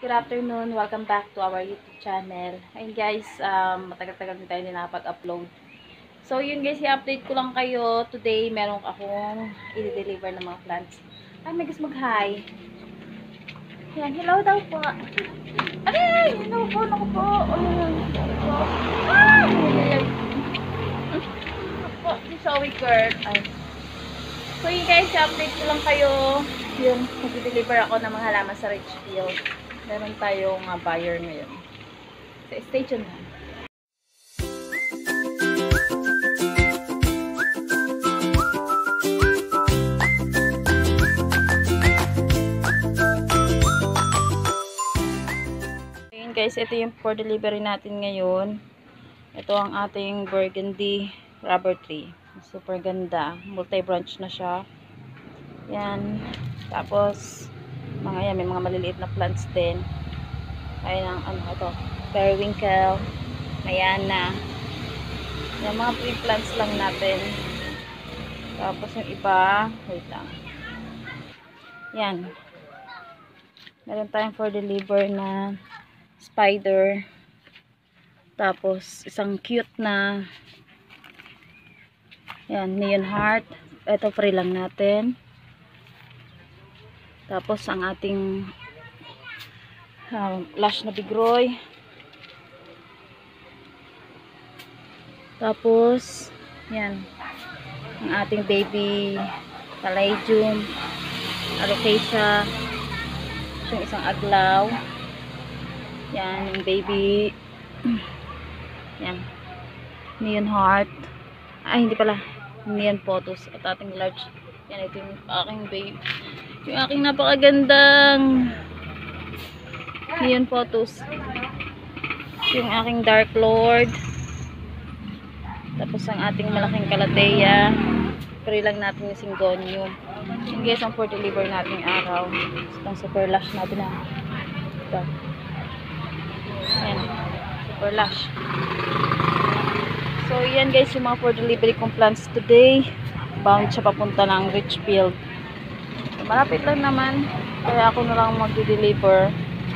Good afternoon. Welcome back to our YouTube channel. Ayun guys, matagal-tagal din tayo din nakapag-upload. So yun guys, i-update ko lang kayo. Today, meron akong i-deliver ng mga plants. Ay, may gusto mag-hi. Yan, hello daw po. Ay, hello po, naku po. Ay, po, si Zoe girl. Ay. So yun guys, i-update ko lang kayo. Yung mag-deliver ako ng mga halaman sa Richfield. Meron tayong buyer ngayon. So, stay tuned lang. Ayun guys, ito yung for delivery natin ngayon. Ito ang ating burgundy rubber tree. Super ganda. Multi-branch na siya. Yan. Tapos, may mga maliliit na plants din. Ayun ang ito, periwinkle, mayana. Yung mga pre-plants lang natin. Tapos yung iba, wait lang. Yan. Meron tayong for deliver na spider. Tapos isang cute na yan, neon heart. Ito free lang natin. Tapos ang ating lush na bigroy. Tapos yan, ang ating baby palladium, alocasia, yung isang aglaw. Yan, yung baby yan, neon heart. Ay, hindi pala, neon photos. At ating large. Yan, ito yung aking baby. Yung aking napakagandang neon photos. Yung aking dark lord. Tapos ang ating malaking calathea. Free lang natin yung syngonium. Yung guys, ang for deliver natin araw. Itong super lush natin na. Ito. Ayan. Super lush. So, yan guys, yung mga for delivery kong plants today. Bound siya papunta ng Richfield. Malapit lang naman. Kaya ako na lang mag-deliver.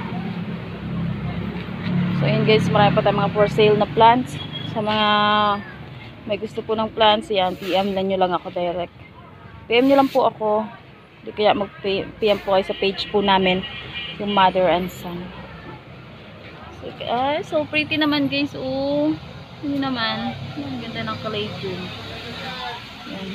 So, yun guys, marami pa tayong mga for sale na plants. Sa mga may gusto po ng plants, yan, PM na nyo lang ako direct. PM nyo lang po ako. Hindi kaya mag-PM po kayo sa page po namin. Yung mother and son. So, so pretty naman guys. Oh, yun naman. Ang ganda ng caladium. Yan.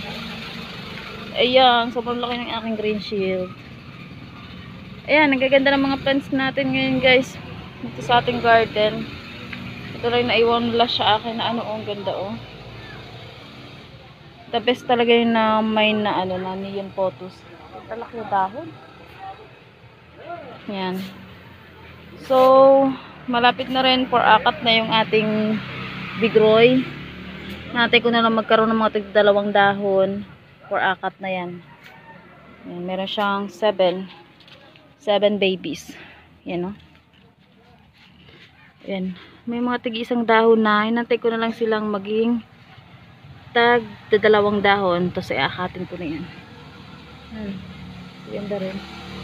Ayan, sobrang laki ng aking green shield. Ayan, nagaganda ng mga plants natin ngayon guys. Dito sa ating garden. Ito lang naiwan nila sa akin na ang ganda oh. The best talaga yung na may na na neon photos. Ito laki na dahon. Yan. So, malapit na rin for akat na yung ating bigroy. Natay ko na lang magkaroon ng mga tig-2 dahon. For akat na yan. Yan, meron siyang 7 babies. Yan o. Yan. May mga tig-1 dahon na. Hinantay ko na lang silang maging tag-2 dahon. Tapos i-akatin ko na yan. Ganda rin.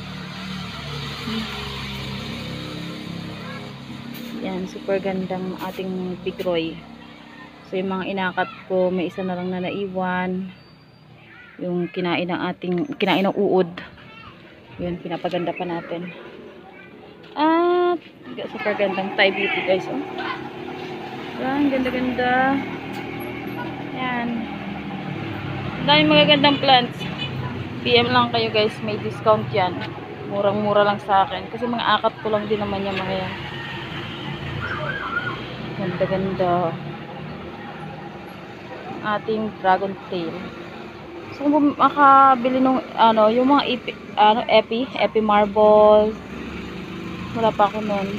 Yan. Super gandang ating bigroy. So yung mga inakat ko, may isa na lang na naiwan. Yung kinain ng uod. Yun, pinapaganda pa natin. At super gandang Thai beauty guys. Oh. Yan, ganda-ganda. Yan. Daming magagandang plants. PM lang kayo guys, may discount yan. Murang-mura lang sa akin. Kasi mga akat ko lang din naman yung mga yan. Ganda-ganda. Ating dragon tail. So, kung makabili nung, yung mga epi marble, wala pa ako nun.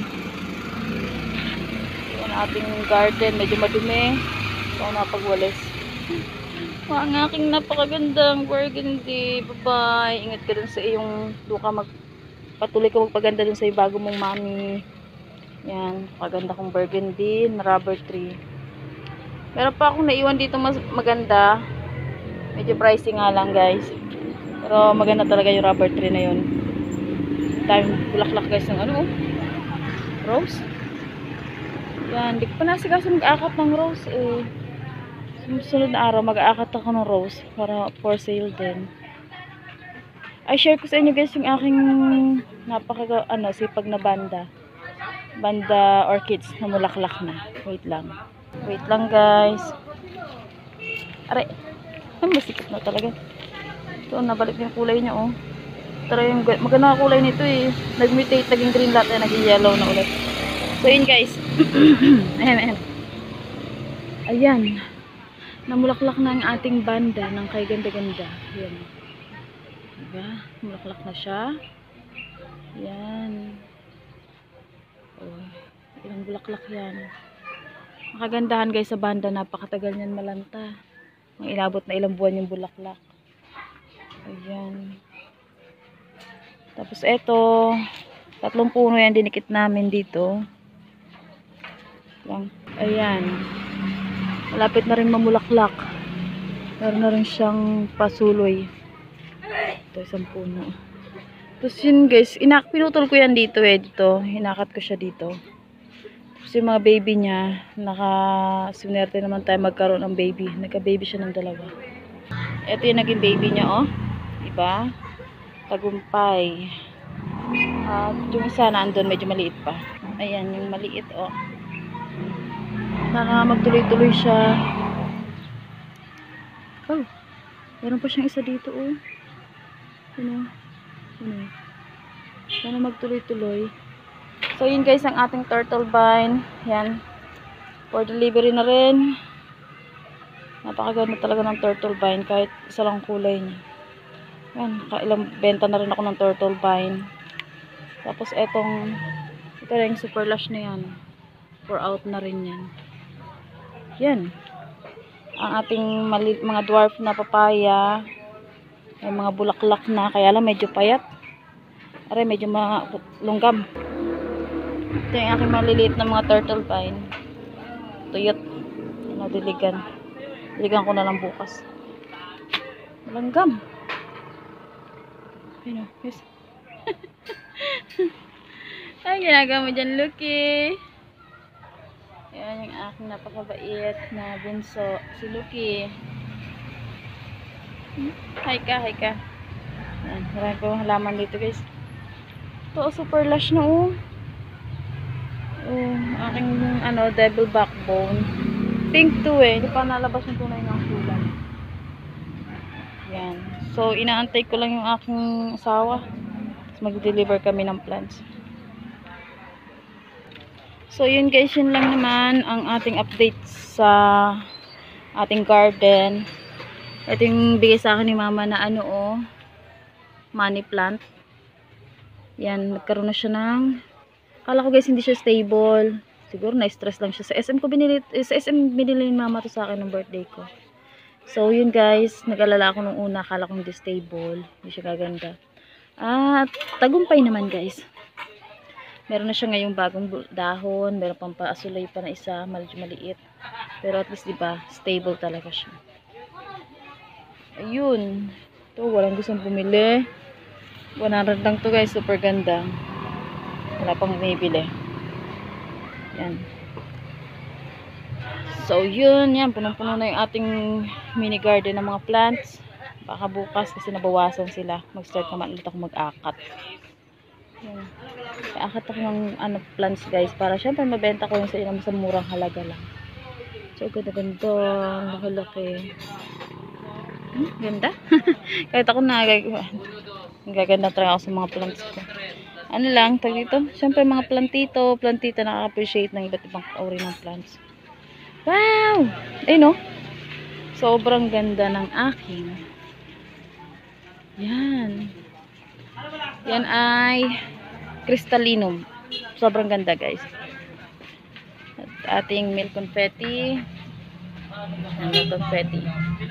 Yung ating garden, medyo madumi. So, napagwalis. Ang aking napakagandang burgundy. Bye-bye. Ingat ka dun sa iyong, patuloy ka magpaganda dun sa iyong bago mong mami. Yan, paganda kong burgundy na rubber tree. Meron pa akong naiwan dito mas maganda. Medyo pricey nga lang guys. Pero maganda talaga yung rubber tree na yun. daming bulaklak guys ng ano, rose. Yan, di ko pa nasigaso mag-akat ng rose eh. Sumunod na araw, mag-aakat ako ng rose para for sale din. Ay, share ko sa inyo guys yung aking sipag na banda. Banda orchids na mulaklak na. Wait lang. Wait lang guys. Aray. Ay, masikip na talaga. Ito, nabalik yung kulay niya oh. Tara yung maganda kulay nito eh. Nag-mutate, naging green latte, naging yellow na ulit. So yun guys. Ayan. Namulaklak na ang ating banda ng kay ganda-ganda. Ayan. Diba? Mulaklak na siya. Ayan. Oh, ilang bulaklak yan. Ang kagandahan guys sa banda, napakatagal niyan malanta. Ang inabot na ilang buwan yung bulaklak. Ayan. Tapos eto, 3 puno yan dinikit namin dito. Ayan. Malapit na rin mamulaklak. Meron na rin siyang pasuloy. Ito, 1 puno. Tapos yun guys, pinutol ko yan dito eh. Dito, hinakat ko siya dito. Tapos yung mga baby niya, sunerte naman tayo magkaroon ng baby. Nagka-baby siya ng 2. Ito yung naging baby niya oh. Diba? Tagumpay. At yung isa na andun, medyo maliit pa. Ayan, yung maliit oh. Magtuloy-tuloy siya. Oh, meron pa siyang isa dito oh. Sana magtuloy-tuloy. So yun guys ang ating turtle vine. Yan. For delivery na rin. Napakaganda talaga ng turtle vine kahit isa lang kulay niya. Yan, ilang benta na rin ako ng turtle vine. Tapos ito rin super lush na yan. Pour out na rin yan. Yan. Ang ating mga dwarf na papaya. May mga bulaklak na. Kaya lang medyo payat. Aray, medyo lunggam. Ito yung aking maliliit na mga turtle vine. Tuyot. Nadiligan. Diligan ko na lang bukas. Langgam. Ayun o. Yes. Ay, ginagawa mo dyan, Lucky. Ayan yung aking napakabait na bunso. Si Lucky. Hi ka, hi ka. Ayan, marami ko halaman dito guys. Ito, super lush na oh. Oh, aking devil backbone. Pink to eh. Hindi pa nalabas yung tunay ng kulay. Yan. So, inaantay ko lang yung aking asawa. Mag-deliver kami ng plants. So, yun guys, yun lang naman ang ating update sa ating garden. Ito yung bigay sa akin ni mama na money plant. Yan, nagkaroon na siya ng, akala ko guys hindi siya stable. Siguro na-stress lang siya. Sa SM binili ni mama to sa akin ng birthday ko. So, yun guys, nag-alala ako nung una, akala ko hindi stable. Hindi siya gaganda. At, tagumpay naman guys. Meron na siya ngayong bagong dahon. Meron pang paasulay pa na isa, medyo maliit. Pero at least, diba, stable talaga siya. Ayun. Ito, walang gustong bumili. 100 lang to guys, super ganda. Wala pang bumibili. Yan. So, yun. Yan, punong-puno na yung ating mini garden ng mga plants. Baka bukas kasi nabawasan sila. Mag-start naman ulit ako mag-akat. Yan. Akat ako ng plants guys para syempre mabenta ko yung sa murang halaga lang. So ganda-ganda, laki-laki. Ganda. Kahit ako gaganda talaga ako sa mga plants ko. Ano lang, tag dito. Syempre mga plantita nakaka-appreciate ng iba't ibang uri ng plants. Wow! Ayun no? Sobrang ganda ng akin. Yan. Yan ay crystallinum. Sobrang ganda guys. At ating milk confetti. Milk confetti.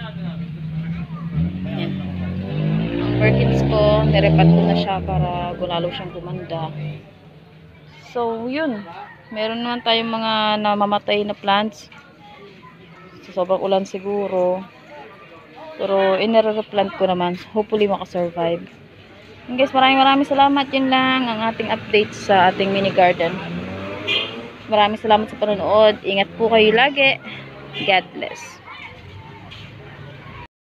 Yan. Ang orchids ko, nirepat ko na siya para lalo siyang gumanda. So, yun. Meron naman tayong mga namamatay na plants. So, sobrang ulan siguro. Pero, inire-replant ko naman. Hopefully, makasurvive. Yun guys, maraming salamat. Yun lang ang ating update sa ating mini garden. Maraming salamat sa panonood. Ingat po kayo lagi. God bless.